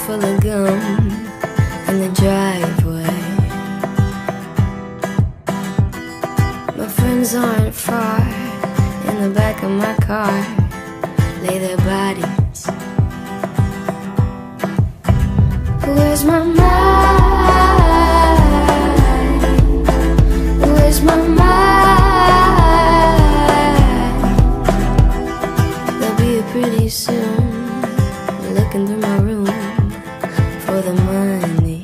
full of gum in the driveway. My friends aren't far. In the back of my car lay their bodies. Where's my mind? Where's my mind? They'll be here pretty soon, looking through my room for the money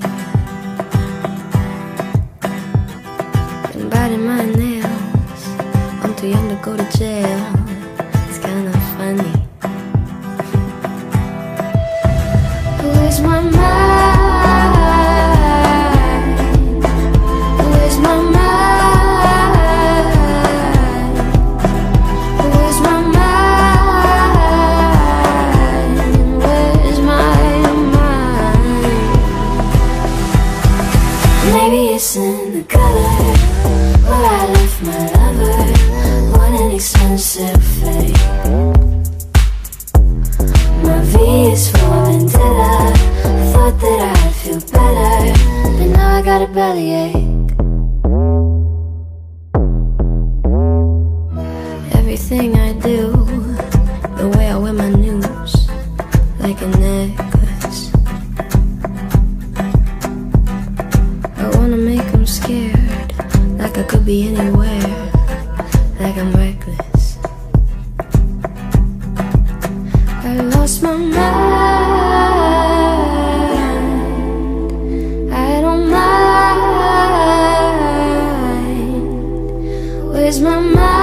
and biting my nails. I'm too young to go to jail. It's kind of funny. Where's my mind? Where's my mind? Where's my mind? Where's my mind? Maybe it's in the gutter where I left my lover. What an expensive fate. My V is for vendetta. I thought that I'd feel better, but now I got a bellyache. Everything I do, the way I wear my news, like a necklace. I wanna make them scared, like I could be anywhere, like I'm reckless. I lost my mind. I don't mind. Where's my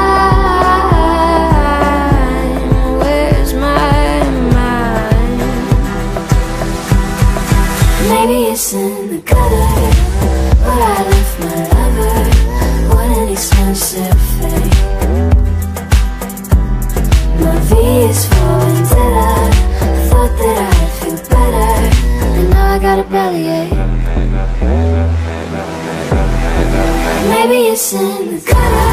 mind? Where's my mind? Maybe it's in the gutter where I left my lover. What an expensive fate. My V is for vendetta. I thought that I'd feel better, and now I got a bellyache. Maybe it's in the gutter.